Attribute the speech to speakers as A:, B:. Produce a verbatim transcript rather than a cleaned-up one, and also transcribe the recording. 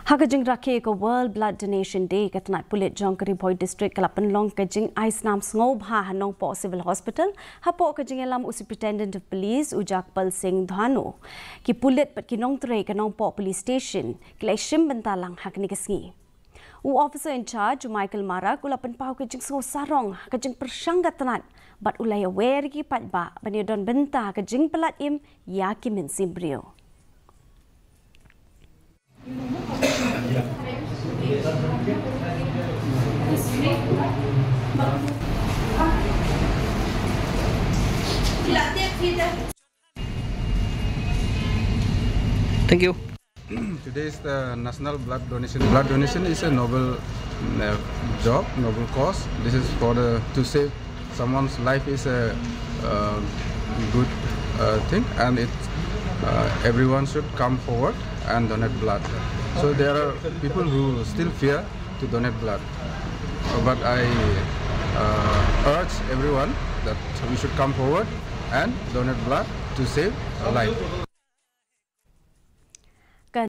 A: Hakajing rakhe ko World Blood Donation Day katnat Pulit Jongkari Bhoi District kala Pynlong kajing Snam Sngewbha hanong po Civil Hospital hapo kajing elam Superintendent of Police ujak pal sing dhanu ki Pulit pat kinong tre kanong po police station kleshim bentalang hakni kasngi u officer in charge Michael Mara kulapan pau kajing so sarong kajing persanggatnat bat ulai aware ki patba banidon benta kajing pelat im yakimin simbrio.
B: Thank you.
C: Today is the National Blood Donation. Blood donation is a noble uh, job, noble cause. This is for the to save someone's life is a uh, good uh, thing, and it uh, everyone should come forward and donate blood. So there are people who still fear to donate blood, but I uh, urge everyone that we should come forward and donate blood to save a life.